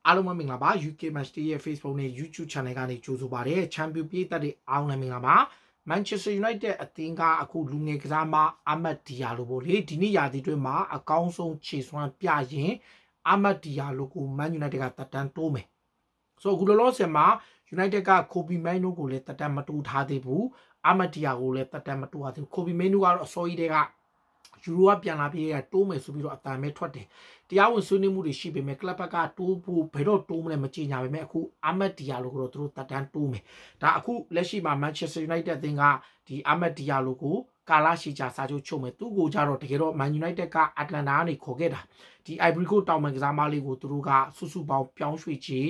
အားလုံးမင်္ဂလာပါ UK Match Day ရဲ့ Facebook နဲ့ YouTube Channel ကနေကြိုဆိုပါရစေ။ Champion ပြည်သက်တွေအားလုံးမင်္ဂလာပါ။ Manchester United အသင်းကအခုလူငယ်ကစားမအာမတ်ဒီယာလိုပေါ့လေဒီနေ့ရာသီတွင်းမှာအကောင်းဆုံးခြေစွမ်းပြရင်အာမတ်ဒီယာလိုကို Man United ကတက်တန်းတိုးမယ်။ဆိုတော့အခုလောလောဆယ်မှာ United က Kobe Mainoo ကိုလည်းတက်တန်းမတိုးထားသေးဘူး။အာမတ်ဒီယာကိုလည်းတက်တန်းမတိုးထားသေးဘူး။ Kobe Mainoo ကတော့အစောကြီးတည်းကယူရိုကပြန်လာပြီးတိုးမယ်ဆိုပြီးတော့အတန်မဲ့ထွက်တယ်။တရားဝင်ဆွေးနွေးမှုတွေရှိပေမဲ့ကလပ်ဘက်ကတိုးဖို့ဘယ်တော့တိုးမလဲမကြေညာပေမဲ့အခုအာမတ်ဒီယာလိုကိုတော့သူတို့တက်တန်းတိုးမယ်။ဒါအခုလက်ရှိမှာ Manchester United အသင်းကဒီအာမတ်ဒီယာလိုကိုကာလာရှီချာစာချုပ်ချုပ်မယ်သူ့ကိုကြတော့တကယ်တော့ Man United ကအတ္တလန်တာကနေခေါ်ခဲ့တာဒီ Ivory Coast တောင်ပန်ကစားမလေးကိုသူတို့ကစုစုပေါင်းပြောင်းရွှေ့ချေ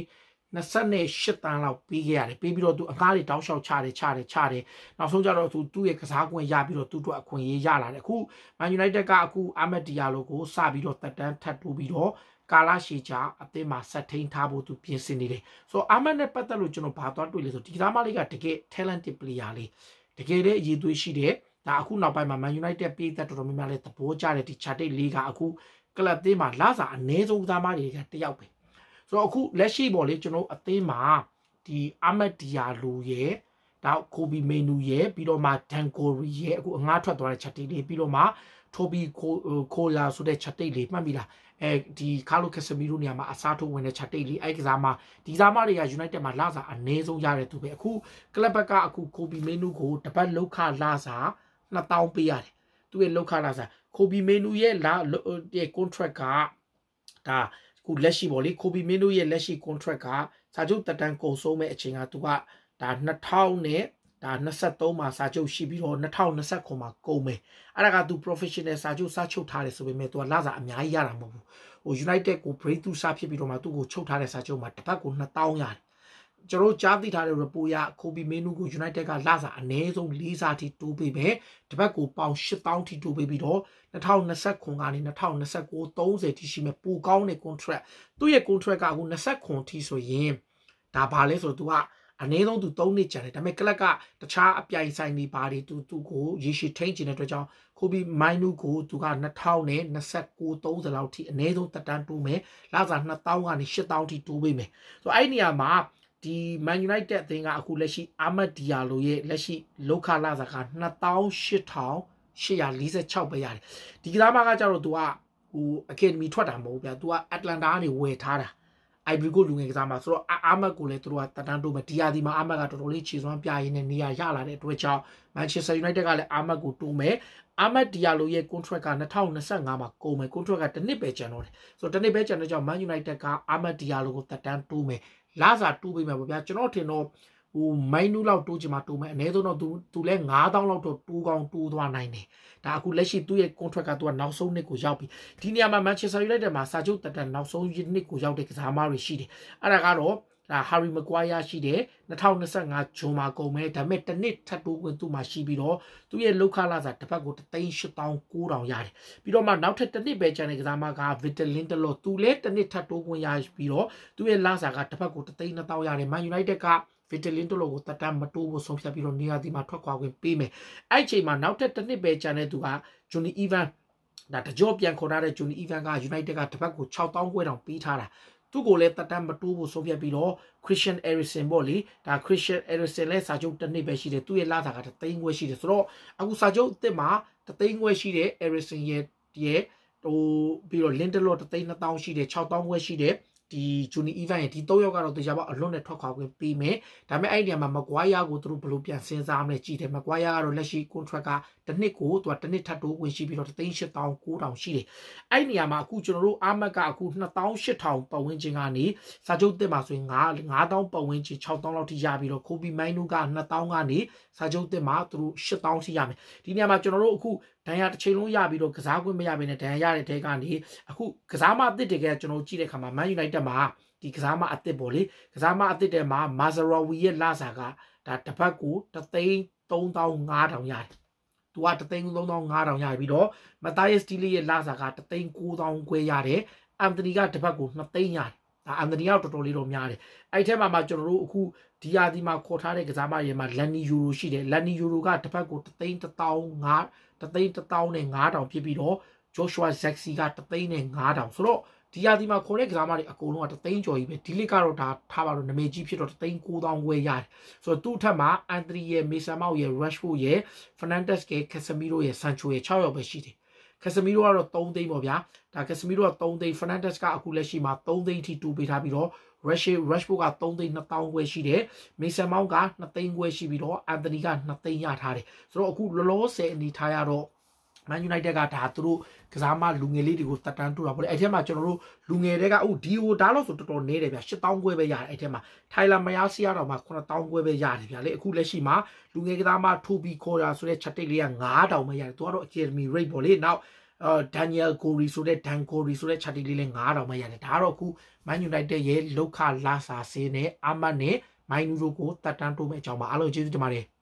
28တန်းလောက်ပေးခဲ့ရတယ်ပေးပြီးတော့သူအငှားတွေတောက်လျှောက်ချတယ်နောက်ဆုံးကြတော့သူ့ရဲ့ကစားကွင်းရပြီးတော့သူ့အတွက်အခွင့်အရေးရလာတယ်အခု Man United ကအခုအာမတ်ဒီယာလိုကိုစပြီးတော့တက်တန်းထပ်တိုးပြီးတော့ကာလာရှီချာအသင်းမှာဆက်ထိန်ထားဖို့သူပြင်ဆင်နေတယ်ဆိုတော့အာမတ်နဲ့ပတ်သက်လို့ကျွန်တော်ဘာသွားတွေ့လဲဆိုဒီကစားမလေးကတကယ် talented player လေးတကယ်လည်းအရေးသွေးရှိတယ်ဒါအခုနောက်ပိုင်းမှာ Man United ပြည်သက်တော်တော်များများလည်းသဘောကျတဲ့ဒီ Charter လေးကအခုကလပ်သင်းမှာလာစာအနည်းဆုံးကစားမတွေကတယောက်ပဲဆိုတော့အခုလက်ရှိပေါ့လေကျွန်တော်အသင်းမှာဒီအာမတ်ဒီယာလိုရဲ့ဒါကိုဘီမေနူရဲ့ပြီးတော့မှဒန်ကိုရီရဲ့အခုအငှားထွက်သွားတဲ့ချက်တိလေးပြီးတော့မှထိုဘီခိုလာဆိုတဲ့ချက်တိလေးမှတ်မိလားဒီကာလိုကက်ဆမီရိုနေရာမှာအစားထိုးဝင်တဲ့ချက်တိလေးအဲ့ကစားမဒီကစားမတွေက United မှာလာစာအနည်းဆုံးရတဲ့သူပဲအခုကလပ်ဘက်ကအခုကိုဘီမေနူကိုတပတ်လောက်ခလာစာ2000ပေးရတယ်သူရဲ့လောက်ခလာစာကိုဘီမေနူရဲ့ရဲ့ contract ကဒါခုလက်ရှိပေါ့လေကိုဘီမင်းတို့ရဲ့လက်ရှိ contract ကစာချုပ်တက်တန်းကုန်ဆုံးမဲ့အချိန်ကသူကဒါ2000နဲ့ဒါ23မှာစာချုပ်ရှိပြီးတော့2029မှာကုန်မယ်အဲ့ဒါကသူ professional စာချုပ်စချုပ်ထားတယ်ဆိုပေမဲ့သူကလစာအများကြီးရတာမဟုတ်ဘူးဟို United ကို break through စဖြစ်ပြီးတော့မှသူ့ကိုချုပ်ထားတဲ့စာချုပ်မှာတစ်ပတ်ကို2000ရတယ်ကျွန်တော်ကြားသိထားတဲ့ report ရကိုဘီမင်းတို့ကို United ကလစာအနည်းဆုံး4စာထိတိုးပေးမယ်တစ်ပတ်ကိုပေါင်8000ထိတိုးပေးပြီးတော့2029ကနေ2029 30ထိရှိမဲ့ပိုကောင်းတဲ့ contract သူ့ရဲ့ contract ကအခု29ထိဆိုရင်ဒါဘာလဲဆိုတော့ तू ကအနည်းဆုံး तू 3နှစ်ကြာတယ်ဒါပေမဲ့ကလပ်ကတခြားအပြိုင်ဆိုင်တွေဘာတွေ तू ကိုရေရှည်ထိန်းချင်တဲ့အတွက်ကြောင့်ကိုဘီမိုင်းနူကို तू က2029 30လောက်ထိအနည်းဆုံးတက်တန်းတိုးမယ်လစာ2000ကနေ8000ထိတိုးပေးမယ်ဆိုတော့အဲ့ဒီနေရာမှာဒီ Man United အသင်းကအခုလက်ရှိအာမတ်ဒီယာလိုရဲ့လက်ရှိလောက်ခလာစာက28,846ပဲရတယ်ဒီကစားမကကြတော့ तू ကဟို academy ထွက်တာမဟုတ်ဗျာ तू က Atlanta ကနေဝယ်ထားတာ Ivory Coast လူငယ်ကစားမဆိုတော့အာမတ်ကိုလည်းသူတို့ကတက်တန်းတိုးမယ်ဒီယာဒီမှာအာမတ်ကတော်တော်လေးခြေစွမ်းပြရင်းနဲ့နေရာရလာတဲ့အတွက်ကြောင့် Manchester United ကလည်းအာမတ်ကိုတိုးမယ်အာမတ်ဒီယာလိုရဲ့ contract က2025မှာကုန်မယ် contract ကတစ်နှစ်ပဲကျန်တော့တယ်ဆိုတော့တစ်နှစ်ပဲကျန်တဲ့ကြောင့် Man United ကအာမတ်ဒီယာလိုကိုတက်တန်းတိုးမယ်လာစာတိုးပေးမယ်ပေါ့ဗျာကျွန်တော်ထင်တော့ဟိုမိုင်းနူးလောက်တိုးချင်မှတိုးမယ်အနည်းဆုံးတော့သူလဲ9000လောက်တော့တိုးကောင်းတိုးသွားနိုင်တယ်ဒါအခုလက်ရှိသူ့ရဲ့ contract ကသူကနောက်ဆုံးနှစ်ကိုရောက်ပြီဒီနေရာမှာ Manchester United မှာစာချုပ်တက်တန်းနောက်ဆုံးနှစ်ကိုရောက်တဲ့ကစားမတွေရှိတယ်အဲ့ဒါကတော့ဒါ Harry Maguire ရှိတယ်2025ဂျွန်မှာကုန်မယ်ဒါပေမဲ့တစ်နှစ်ထပ်တိုးခွင့်သူ့မှာရှိပြီးတော့သူ့ရဲ့လောက်ခလာစာတစ်ပတ်ကို389,000ရတယ်ပြီးတော့မှနောက်ထပ်တစ်နှစ်ပဲကျန်တဲ့ကစားမက Victor Lindelof သူလည်းတစ်နှစ်ထပ်တိုးခွင့်ရပြီးတော့သူ့ရဲ့လာစာကတစ်ပတ်ကို3,200ရတယ် Man United ကVictor Lindelof ကိုတက်တန်းမတိုးဖို့ဆုံးဖြတ်ပြီးတော့နေရာဒီမှာထွက်ခွာခွင့်ပေးမယ်အဲ့အချိန်မှာနောက်ထပ်တစ်နှစ်ပဲကျန်တဲ့သူက Johnny Evans ဒါတကြောပြန်ခေါ်ထားတဲ့ Johnny Evans က United ကတစ်ပတ်ကို6,000ခွဲတောင်ပေးထားတာသူ့ကိုလည်းတက်တန်းမတိုးဖို့ဆုံးဖြတ်ပြီးတော့ Christian Eriksen ပေါ့လေဒါ Christian Eriksen လည်းစာချုပ်တစ်နှစ်ပဲရှိတယ်သူ့ရဲ့လာစာက3,000ခွဲရှိတယ်ဆိုတော့အခုစာချုပ်အသစ်မှာ3,000ခွဲရှိတယ် Eriksen ရဲ့ဟိုပြီးတော့ Lindelof 3,200ရှိတယ်6,000ခွဲရှိတယ်ဒီ Johnny Evans ရဲ့ဒီ3ယောက်ကတော့တရားပေါအလွတ်နဲ့ထွက်ခွာခွင့်ပေးမယ်ဒါပေမဲ့အဲ့ဒီနေရာမှာ Maguire ကိုသူတို့ဘယ်လိုပြန်စဉ်းစားမလဲကြည့်တယ် Maguire ကတော့လက်ရှိ contract ကတစ်နှစ်ကိုသူကတစ်နှစ်ထပ်တိုးဝင်ရှိပြီးတော့38,900ရှိတယ်အဲ့ဒီနေရာမှာအခုကျွန်တော်တို့အာမတ်ကအခု28,000ပတ်ဝန်းကျင်ကနေစာချုပ်တက်မှာဆိုရင်9,000ပတ်ဝန်းကျင်6,000လောက်ထိရပြီးတော့ကိုဘီမိုင်းနူက2,000ကနေစာချုပ်တက်မှာသူတို့8,000ထိရမယ်ဒီနေရာမှာကျွန်တော်တို့အခုဒဏ်ရာတစ်ချိန်လုံးရပြီးတော့ကစားခွင့်မရဘဲနဲ့ဒဏ်ရာရတဲ့တဲကနေအခုကစားမအသစ်တကယ်ကျွန်တော်ကြည့်တဲ့အခါမှာ Man United မှာဒီကစားမအသစ်ပေါ့လေကစားမအသစ်တဲမှာ Mazraoui ရဲ့လာစာကဒါတစ်ပတ်ကို3,3500ရတယ်သူက3,3500ရပြီးတော့ Matthias Stelly ရဲ့လာစာက3,9000ခွဲရတယ်အန်တိုနီကတစ်ပတ်ကို2,000ရတယ်ဒါအန်တိုနီကတော်တော်လေးတော့များတယ်အဲ့ထဲမှာကျွန်တော်တို့အခုဒီယာဒီမှာခေါ်ထားတဲ့ကစားမတွေမှာ Lani Euro ရှိတယ် Lani Euro ကတစ်ပတ်ကို3,100နဲ့5,000ဖြစ်ပြီးတော့ Joshua Zexi က3,500ဆိုတော့ဒီယာဒီမှာခေါ်တဲ့ကစားမတွေအကုန်လုံးက3သိန်းကျော်ကြီးပဲဒီလစ်ကတော့ဒါထားပါတော့နာမည်ကြီးဖြစ်တော့3သိန်း9,000ခွဲရတယ်ဆိုတော့သူ့ထက်မှာအန်တိုနီရဲ့မေဆန်မောက်ရဲ့ Rashford ရဲ့ Fernandes ရဲ့ Casemiro ရဲ့ Sancho ရဲ့6ယောက်ပဲရှိတယ် Casemiro ကတော့3သိန်းပေါ့ဗျာဒါ Casemiro က3သိန်း Fernandes ကအခုလက်ရှိမှာ3သိန်းထိတူပေးထားပြီးတော့ Rashford က3သိန်း2,000ခွဲရှိတယ်မေဆန်မောက်က2သိန်းခွဲရှိပြီးတော့အန်တိုနီက2သိန်းရထားတယ်ဆိုတော့အခုလောလောဆယ်အနေထားရတော့Man United ကဒါသူတို့ကစားမလူငယ်လေးတွေကိုတက်တန်းတူတာပေါ့လေအဲ့ထဲမှာကျွန်တော်တို့လူငယ်တွေကဒီဟိုဒါလို့ဆိုတော်တော်နေတယ်ဗျ8,000ခွဲပဲရတယ်အဲ့ထဲမှာထိုင်လာမယားစီရတော့မှ9,000ခွဲပဲရတယ်ဗျလေအခုလက်ရှိမှာလူငယ်ကစားမထူဘီခေါ်တာဆိုတဲ့ချက်တိတ်လေးက9,000ပဲရတယ်သူကတော့ Academy Rate ပေါ့လေနောက်Daniel Corey ဆိုတဲ့ Dan Corey ဆိုတဲ့ချက်တိတ်လေးလည်း9,000ပဲရတယ်ဒါကတော့အခု Man United ရဲ့လောက်ခလာစာစင်းနဲ့အာမတ်နဲ့မိုင်းနူတို့ကိုတက်တန်းတိုးမဲ့အကြောင်းပါအားလုံးကျေးဇူးတင်ပါတယ်